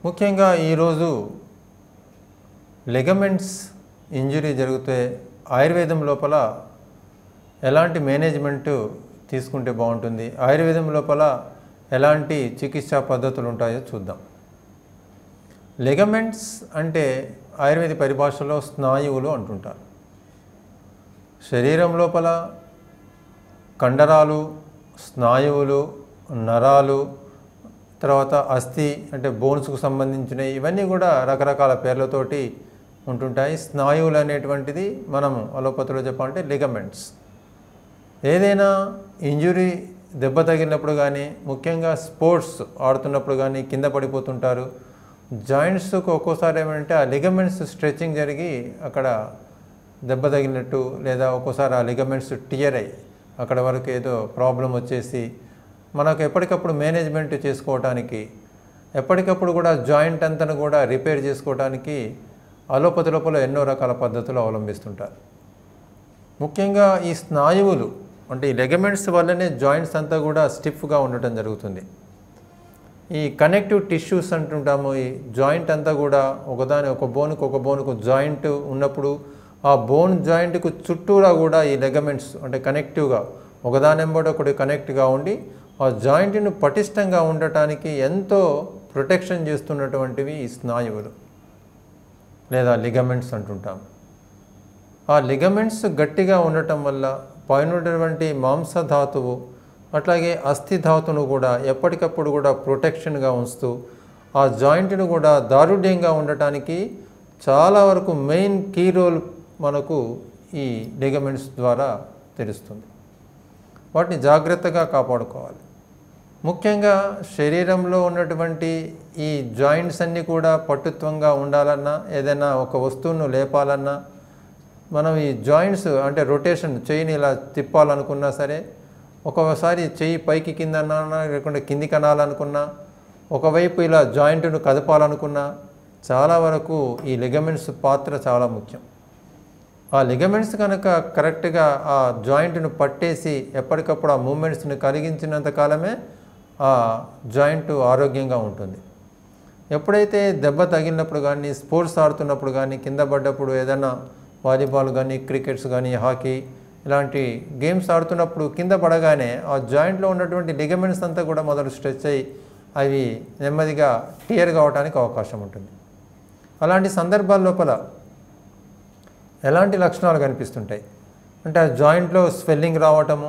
ముఖ్యంగా ఈరోజు ligaments injury జరిగితే ఆయుర్వేదం లోపల ఎలాంటి మేనేజ్మెంట్ తీసుకుంటే బాగుంటుంది, ఆయుర్వేదం లోపల ఎలాంటి చికిత్సా పద్ధతులు ఉంటాయో చూద్దాం. లిగమెంట్స్ అంటే ఆయుర్వేద పరిభాషలో స్నాయువులు అంటుంటారు. శరీరం లోపల కండరాలు, స్నాయువులు, నరాలు, తర్వాత అస్థి అంటే బోన్స్కు సంబంధించినవి, ఇవన్నీ కూడా రకరకాల పేర్లతోటి ఉంటుంటాయి. స్నాయువులు అనేటువంటిది మనము అలోపతిలో చెప్పాలంటే లిగమెంట్స్. ఏదైనా ఇంజురీ దెబ్బ తగిలినప్పుడు కానీ, ముఖ్యంగా స్పోర్ట్స్ ఆడుతున్నప్పుడు కానీ కింద పడిపోతుంటారు. జాయింట్స్కు ఒక్కోసారి ఏమంటే ఆ లిగమెంట్స్ స్ట్రెచ్చింగ్ జరిగి అక్కడ దెబ్బ తగిలినట్టు, లేదా ఒక్కోసారి ఆ లిగమెంట్స్ టియర్ అయ్యి అక్కడ వరకు ఏదో ప్రాబ్లం వచ్చేసి మనకు ఎప్పటికప్పుడు మేనేజ్మెంట్ చేసుకోవటానికి, ఎప్పటికప్పుడు కూడా జాయింట్ అంతను కూడా రిపేర్ చేసుకోవడానికి అలోపతి లోపల ఎన్నో రకాల పద్ధతులు అవలంబిస్తుంటారు. ముఖ్యంగా ఈ స్నాయువులు అంటే ఈ లిగమెంట్స్ వల్లనే జాయింట్స్ అంతా కూడా స్టిఫ్గా ఉండటం జరుగుతుంది. ఈ కనెక్టివ్ టిష్యూస్ అంటుంటాము. ఈ జాయింట్ అంతా కూడా ఒక బోనుకు జాయింట్ ఉన్నప్పుడు ఆ బోన్ జాయింట్కు చుట్టూరా కూడా ఈ లిగమెంట్స్ అంటే కనెక్టివ్గా ఒకదానెంబడి ఒకటి కనెక్ట్గా ఉండి ఆ జాయింట్ను పటిష్టంగా ఉండటానికి ఎంతో ప్రొటెక్షన్ చేస్తున్నటువంటివి ఈ స్నాయువులు లేదా లిగమెంట్స్ అంటుంటాం. ఆ లిగమెంట్స్ గట్టిగా ఉండటం వల్ల పైనటువంటి మాంసధాతువు అట్లాగే అస్థి ధాతువును కూడా ఎప్పటికప్పుడు కూడా ప్రొటెక్షన్గా ఉంచుతూ ఆ జాయింట్ను కూడా దారుఢ్యంగా ఉండటానికి చాలా వరకు మెయిన్ కీ రోల్ మనకు ఈ లిగమెంట్స్ ద్వారా తెలుస్తుంది. వాటిని జాగ్రత్తగా కాపాడుకోవాలి. ముఖ్యంగా శరీరంలో ఉన్నటువంటి ఈ జాయింట్స్ అన్నీ కూడా పటుత్వంగా ఉండాలన్నా, ఏదైనా ఒక వస్తువును లేపాలన్నా, మనం ఈ జాయింట్స్ అంటే రొటేషన్ చెయ్యిని ఇలా తిప్పాలనుకున్నా సరే, ఒక్కొక్కసారి చెయ్యి పైకి కింద అన్నా లేకుంటే కిందికి అనాలనుకున్నా, ఒకవైపు ఇలా జాయింట్ను కదపాలనుకున్నా చాలా వరకు ఈ లిగమెంట్స్ పాత్ర చాలా ముఖ్యం. ఆ లిగమెంట్స్ కనుక కరెక్ట్గా ఆ జాయింట్ను పట్టేసి ఎప్పటికప్పుడు ఆ మూమెంట్స్ని కలిగించినంత కాలమే ఆ జాయింట్ ఆరోగ్యంగా ఉంటుంది. ఎప్పుడైతే దెబ్బ తగిలినప్పుడు కానీ, స్పోర్ట్స్ ఆడుతున్నప్పుడు కానీ, కింద పడ్డప్పుడు ఏదైనా వాలీబాల్ కానీ, క్రికెట్స్ కానీ, హాకీ ఇలాంటి గేమ్స్ ఆడుతున్నప్పుడు కింద పడగానే ఆ జాయింట్లో ఉన్నటువంటి లిగమెంట్స్ అంతా కూడా మొదలు స్ట్రెచ్ అయ్యి అవి నెమ్మదిగా టియర్ కావడానికి అవకాశం ఉంటుంది. అలాంటి సందర్భాల లోపల ఎలాంటి లక్షణాలు కనిపిస్తుంటాయి అంటే ఆ జాయింట్లో స్వెల్లింగ్ రావటము,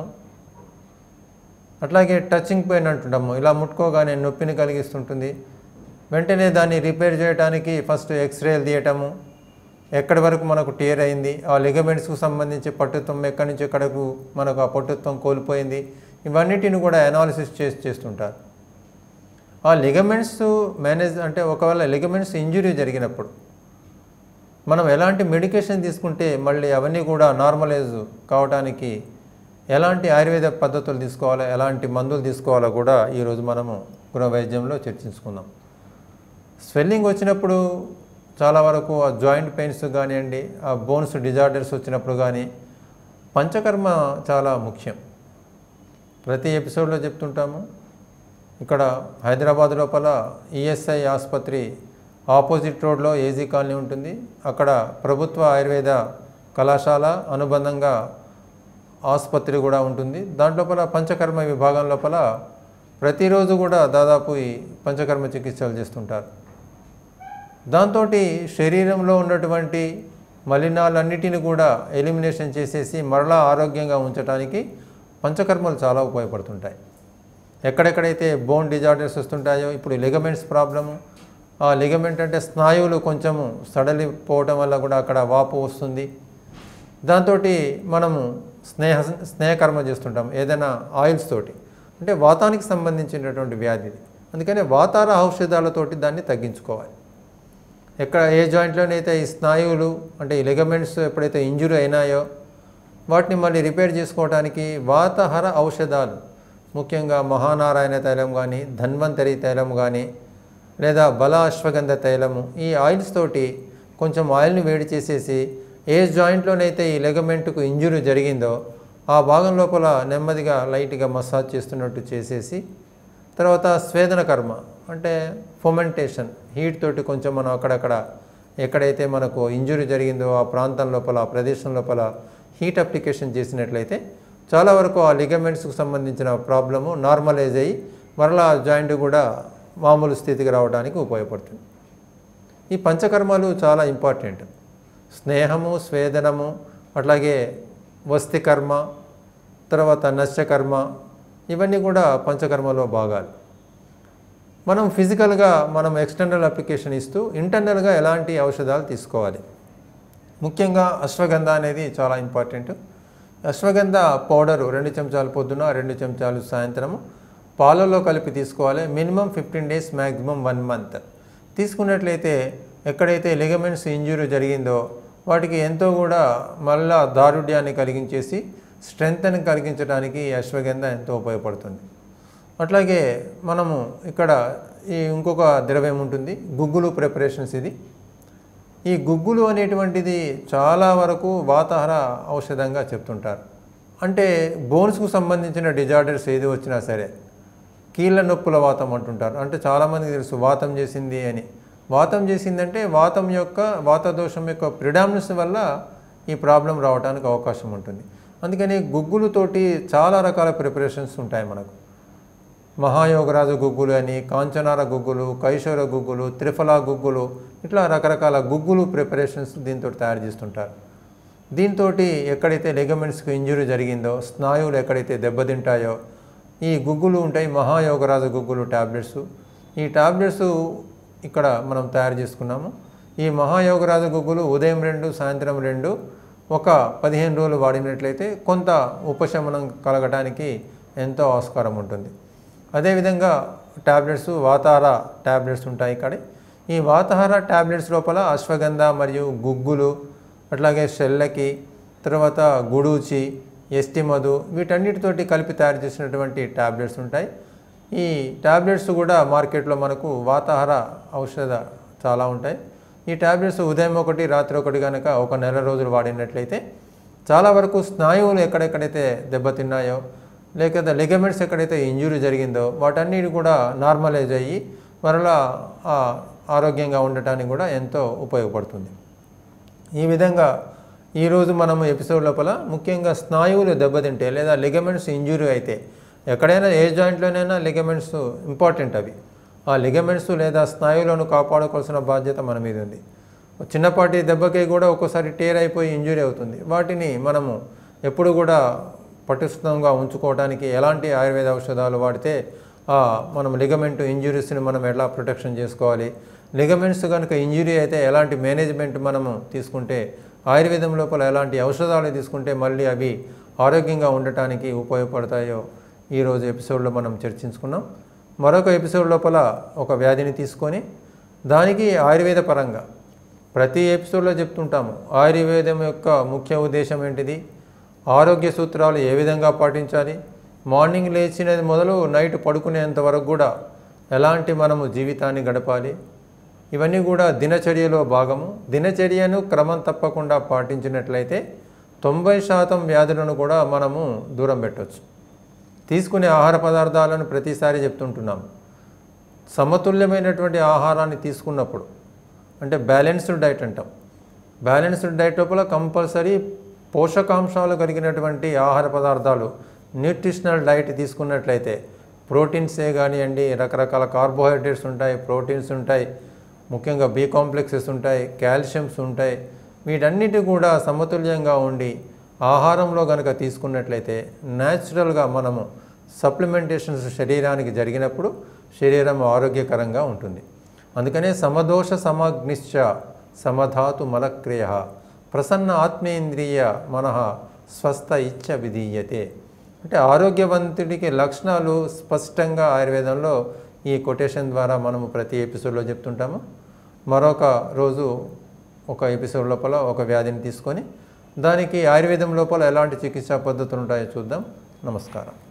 అట్లాగే టచింగ్ పెయిన్ అంటుంటాము, ఇలా ముట్టుకోగానే నొప్పిని కలిగిస్తుంటుంది. వెంటనే దాన్ని రిపేర్ చేయడానికి ఫస్ట్ ఎక్స్రేలు తీయటము, ఎక్కడి వరకు మనకు టియర్ అయింది, ఆ లిగమెంట్స్కు సంబంధించి పట్టుత్వం ఎక్కడి నుంచి ఎక్కడకు మనకు ఆ పట్టుత్వం కోల్పోయింది, ఇవన్నిటిని కూడా అనాలిసిస్ చేస్తుంటారు. ఆ లిగమెంట్స్ అంటే ఒకవేళ లిగమెంట్స్ ఇంజురీ జరిగినప్పుడు మనం ఎలాంటి మెడికేషన్ తీసుకుంటే మళ్ళీ అవన్నీ కూడా నార్మలైజ్ కావడానికి ఎలాంటి ఆయుర్వేద పద్ధతులు తీసుకోవాలో, ఎలాంటి మందులు తీసుకోవాలో కూడా ఈరోజు మనము గృహ వైద్యంలో చర్చించుకుందాం. స్వెల్లింగ్ వచ్చినప్పుడు చాలా వరకు ఆ జాయింట్ పెయిన్స్ కానివ్వండి, ఆ బోన్స్ డిజార్డర్స్ వచ్చినప్పుడు కానీ పంచకర్మ చాలా ముఖ్యం. ప్రతి ఎపిసోడ్లో చెప్తుంటాము. ఇక్కడ హైదరాబాద్ లోపల ఈఎస్ఐ ఆసుపత్రి ఆపోజిట్ రోడ్లో ఏజీ కాలనీ ఉంటుంది. అక్కడ ప్రభుత్వ ఆయుర్వేద కళాశాల అనుబంధంగా ఆసుపత్రి కూడా ఉంటుంది. దాంట్లోపల పంచకర్మ విభాగం లోపల ప్రతిరోజు కూడా దాదాపు ఈ పంచకర్మ చికిత్సలు చేస్తుంటారు. దాంతో శరీరంలో ఉన్నటువంటి మలినాలన్నిటిని కూడా ఎలిమినేషన్ చేసేసి మరలా ఆరోగ్యంగా ఉంచడానికి పంచకర్మలు చాలా ఉపయోగపడుతుంటాయి. ఎక్కడెక్కడైతే బోన్ డిజార్డర్స్ వస్తుంటాయో, ఇప్పుడు లిగమెంట్స్ ప్రాబ్లము, ఆ లిగమెంట్ అంటే స్నాయువులు కొంచెము సడలిపోవటం వల్ల కూడా అక్కడ వాపు వస్తుంది. దాంతో మనము స్నేహకర్మ చేస్తుంటాం ఏదైనా ఆయిల్స్ తోటి, అంటే వాతానికి సంబంధించినటువంటి వ్యాధిది. అందుకని వాతార ఔషధాలతోటి దాన్ని తగ్గించుకోవాలి. ఏ జాయింట్లోనైతే ఈ స్నాయువులు అంటే ఈ లిగమెంట్స్ ఎప్పుడైతే ఇంజురీ అయినాయో వాటిని మళ్ళీ రిపేర్ చేసుకోవడానికి వాతహర ఔషధాలు, ముఖ్యంగా మహానారాయణ తైలం కానీ, ధన్వంతరి తైలం కానీ, లేదా బల అశ్వగంధ తైలము, ఈ ఆయిల్స్ తోటి కొంచెం ఆయిల్ని వేడి చేసేసి ఏ జాయింట్లోనైతే ఈ లిగమెంట్కు ఇంజురీ జరిగిందో ఆ భాగం లోపల నెమ్మదిగా లైట్గా మసాజ్ చేస్తున్నట్టు చేసేసి, తర్వాత స్వేదన కర్మ అంటే ఫొమెంటేషన్, హీట్ తోటి కొంచెం మనం అక్కడక్కడ ఎక్కడైతే మనకు ఇంజురీ జరిగిందో ఆ ప్రాంతం లోపల, ఆ ప్రదేశం లోపల హీట్ అప్లికేషన్ చేసినట్లయితే చాలా వరకు ఆ లిగమెంట్స్కి సంబంధించిన ప్రాబ్లము నార్మలైజ్ అయ్యి మరలా జాయింట్ కూడా మామూలు స్థితికి రావడానికి ఉపయోగపడుతుంది. ఈ పంచకర్మలు చాలా ఇంపార్టెంట్. స్నేహము, స్వేదనము, అట్లాగే వస్తికర్మ, తర్వాత నశ్యకర్మ, ఇవన్నీ కూడా పంచకర్మలో భాగాలు. మనం ఫిజికల్గా మనం ఎక్స్టర్నల్ అప్లికేషన్ ఇస్తూ ఇంటర్నల్గా ఎలాంటి ఔషధాలు తీసుకోవాలి. ముఖ్యంగా అశ్వగంధ అనేది చాలా ఇంపార్టెంట్. అశ్వగంధ పౌడరు 2 చెంచాలు పొద్దున, 2 చెంచాలు సాయంత్రము పాలల్లో కలిపి తీసుకోవాలి. మినిమం 15 డేస్, మ్యాక్సిమం 1 మంత్ తీసుకున్నట్లయితే ఎక్కడైతే లిగమెంట్స్ ఇంజురీ జరిగిందో వాటికి ఎంతో కూడా మళ్ళా దారుఢ్యాన్ని కలిగించేసి స్ట్రెంగ్త్ని కలిగించడానికి అశ్వగంధ ఎంతో ఉపయోగపడుతుంది. అట్లాగే మనము ఇక్కడ ఈ ఇంకొక ద్రవ్యం ఉంటుంది, గుగ్గులు ప్రిపరేషన్స్. ఈ గుగ్గులు అనేటువంటిది చాలా వరకు వాతాహార ఔషధంగా చెప్తుంటారు. అంటే బోన్స్కు సంబంధించిన డిజార్డర్స్ ఏది వచ్చినా సరే, కీళ్ళ నొప్పుల వాతం అంటుంటారు. అంటే చాలామందికి తెలుసు వాతం చేసింది అని. వాతం చేసిందంటే వాత దోషం యొక్క ప్రిడామినెన్స్ వల్ల ఈ ప్రాబ్లం రావడానికి అవకాశం ఉంటుంది. అందుకని గుగ్గులతోటి చాలా రకాల ప్రిపరేషన్స్ ఉంటాయి మనకు. మహాయోగరాజు గుగ్గులు అని, కాంచనార గుగ్గులు, కైశోర గుగ్గులు, త్రిఫలా గుగ్గులు, ఇట్లా రకరకాల గుగ్గులు ప్రిపరేషన్స్ దీంతో తయారు చేస్తుంటారు. దీంతో ఎక్కడైతే లిగమెంట్స్కి ఇంజురీ జరిగిందో, స్నాయువులు ఎక్కడైతే దెబ్బతింటాయో ఈ గుగ్గులు ఉంటాయి. మహాయోగరాజు గుగ్గులు ట్యాబ్లెట్స్. ఈ ట్యాబ్లెట్స్ ఇక్కడ మనం తయారు చేసుకున్నాము. ఈ మహాయోగరాజు గుగ్గులు ఉదయం 2, సాయంత్రం 2 ఒక 15 రోజులు వాడినట్లయితే కొంత ఉపశమనం కలగడానికి ఎంతో ఆస్కారం ఉంటుంది. అదేవిధంగా ట్యాబ్లెట్స్, వాతాహార ట్యాబ్లెట్స్ ఉంటాయి ఇక్కడ. ఈ వాతాహార ట్యాబ్లెట్స్ లోపల అశ్వగంధ మరియు గుగ్గులు, అట్లాగే షెల్లకి, తర్వాత గుడూచి, ఎస్టిమధు, వీటన్నిటితోటి కలిపి తయారు చేసినటువంటి ట్యాబ్లెట్స్ ఉంటాయి. ఈ ట్యాబ్లెట్స్ కూడా మార్కెట్లో మనకు వాతాహార ఔషధ చాలా ఉంటాయి. ఈ ట్యాబ్లెట్స్ ఉదయం 1, రాత్రి 1 కనుక ఒక నెల రోజులు వాడినట్లయితే చాలా వరకు స్నాయువులు ఎక్కడెక్కడైతే దెబ్బతిన్నాయో, లేకపోతే లిగమెంట్స్ ఎక్కడైతే ఇంజురీ జరిగిందో వాటన్నిటి కూడా నార్మలైజ్ అయ్యి మరలా ఆరోగ్యంగా ఉండటానికి కూడా ఎంతో ఉపయోగపడుతుంది. ఈ విధంగా ఈరోజు మనము ఎపిసోడ్ లోపల ముఖ్యంగా స్నాయువులు దెబ్బతింటే లేదా లిగమెంట్స్ ఇంజురీ అయితే, ఎక్కడైనా ఏ జాయింట్లోనైనా లిగమెంట్స్ ఇంపార్టెంట్. అవి ఆ లిగమెంట్స్ లేదా స్నాయువులను కాపాడుకోవాల్సిన బాధ్యత మన మీద ఉంది. చిన్నపాటి దెబ్బకి కూడా ఒక్కోసారి టేర్ అయిపోయి ఇంజురీ అవుతుంది. వాటిని మనము ఎప్పుడు కూడా పటిష్టంగా ఉంచుకోవడానికి ఎలాంటి ఆయుర్వేద ఔషధాలు వాడితే మనం లిగమెంట్ ఇంజురీస్ని మనం ఎలా ప్రొటెక్షన్ చేసుకోవాలి, లిగమెంట్స్ కనుక ఇంజురీ అయితే ఎలాంటి మేనేజ్మెంట్ మనము తీసుకుంటే, ఆయుర్వేదం లోపల ఎలాంటి ఔషధాలు తీసుకుంటే మళ్ళీ అవి ఆరోగ్యంగా ఉండటానికి ఉపయోగపడతాయో ఈరోజు ఎపిసోడ్లో మనం చర్చించుకున్నాం. మరొక ఎపిసోడ్ లోపల ఒక వ్యాధిని తీసుకొని దానికి ఆయుర్వేద పరంగా ప్రతి ఎపిసోడ్లో చెప్తుంటాము. ఆయుర్వేదం యొక్క ముఖ్య ఉద్దేశం ఏంటిది, ఆరోగ్య సూత్రాలు ఏ విధంగా పాటించాలి, మార్నింగ్ లేచినది మొదలు నైట్ పడుకునేంత వరకు కూడా ఎలాంటి మనము జీవితాన్ని గడపాలి, ఇవన్నీ కూడా దినచర్యలో భాగము. దినచర్యను క్రమం తప్పకుండా పాటించినట్లయితే 90% వ్యాధులను కూడా మనము దూరం పెట్టవచ్చు. తీసుకునే ఆహార పదార్థాలను ప్రతిసారి చెప్తుంటున్నాం. సమతుల్యమైనటువంటి ఆహారాన్ని తీసుకున్నప్పుడు అంటే బ్యాలెన్స్డ్ డైట్ అంటాం. బ్యాలెన్స్డ్ డైట్ లోపల కంపల్సరీ పోషకాంశాలు కలిగినటువంటి ఆహార పదార్థాలు, న్యూట్రిషనల్ డైట్ తీసుకున్నట్లయితే ప్రోటీన్సే కానివ్వండి, రకరకాల కార్బోహైడ్రేట్స్ ఉంటాయి, ప్రోటీన్స్ ఉంటాయి, ముఖ్యంగా బి కాంప్లెక్సెస్ ఉంటాయి, కాల్షియమ్స్ ఉంటాయి. వీటన్నిటి కూడా సమతుల్యంగా ఉండి ఆహారంలో కనుక తీసుకున్నట్లయితే న్యాచురల్గా మనము సప్లిమెంటేషన్స్ శరీరానికి జరిగినప్పుడు శరీరం ఆరోగ్యకరంగా ఉంటుంది. అందుకనే సమదోష సమాగ్నిశ్చ సమధాతు మలక్రియ ప్రసన్న ఆత్మేంద్రియ మనః స్వస్థ ఇచ్చ విధీయతే. అంటే ఆరోగ్యవంతుడికి లక్షణాలు స్పష్టంగా ఆయుర్వేదంలో ఈ కొటేషన్ ద్వారా మనము ప్రతి ఎపిసోడ్లో చెప్తుంటాము. మరొక రోజు ఒక ఎపిసోడ్ లోపల ఒక వ్యాధిని తీసుకొని దానికి ఆయుర్వేదం లోపల ఎలాంటి చికిత్సా పద్ధతులు ఉంటాయో చూద్దాం. నమస్కారం.